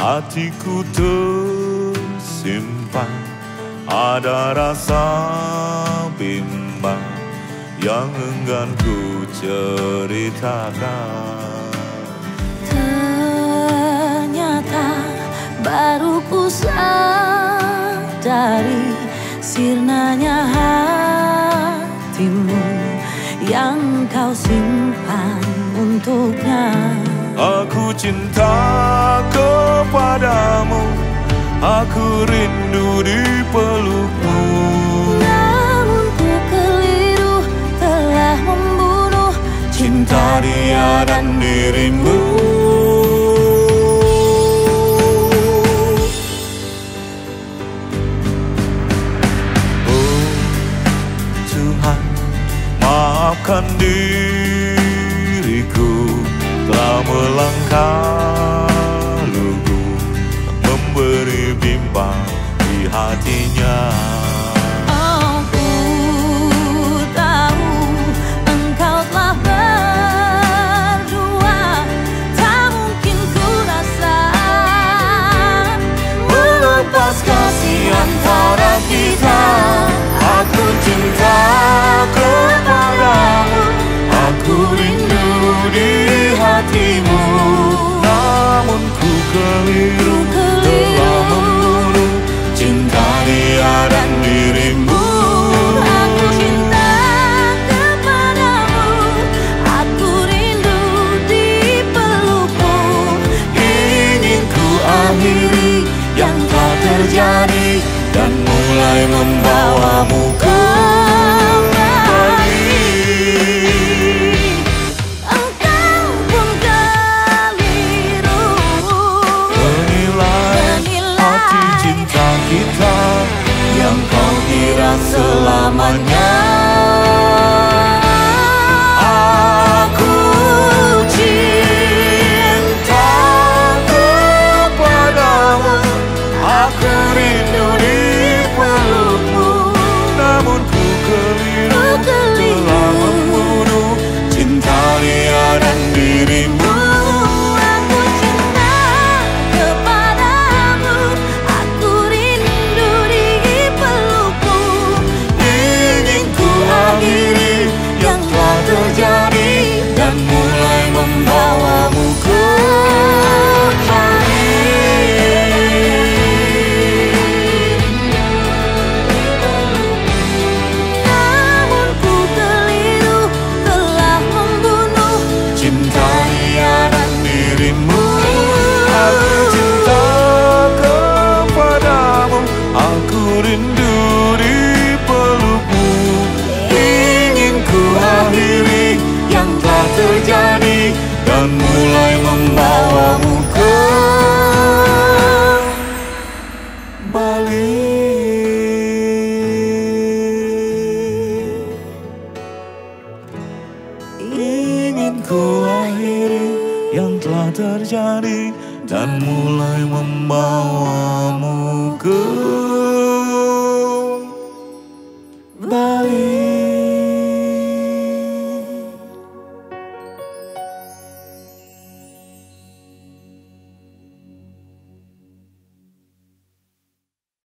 hatiku tersimpan. Ada rasa bimbang yang enggan ku ceritakan. Ternyata baru ku sadari sirnanya hatimu yang kau simpan untuknya. Aku cinta kepadamu, aku rindu di pelukmu. Namun ku keliru telah membunuh Cinta dia dan dirimu. Oh Tuhan, maafkan diriku telah melangkah lugu, memberi bimbang di hatinya. Oh, ku tahu engkau telah berdua, tak mungkin ku rasa melepas kasih antara kita. Aku cinta kepadamu, aku rindu di hatimu. Namun ku keliru telah membunuh cinta dia dan dirimu. Aku cinta kepadamu, aku rindu di pelukmu. Ingin ku akhiri yang telah terjadi dan mulai membawamu kembali. Engkau pun keliru Menilai hati cinta kita yang kau kira selamanya. Aku cinta kepadamu, aku rindu di pelukmu. Namun ku keliru telah membunuh cinta dia dan dirimu. Aku cinta kepadamu, aku rindu di pelukmu. Ingin ku akhiri yang telah terjadi dan mulai membawamu kembali. Namun ku keliru telah membunuh Cinta dia dan dirimu. Aku cinta kepadamu, aku rindu di pelukmu. Ingin ku akhiri yang telah terjadi dan mulai membawamu kembali. Ingin ku akhiri yang telah terjadi dan mulai membawamu kembali.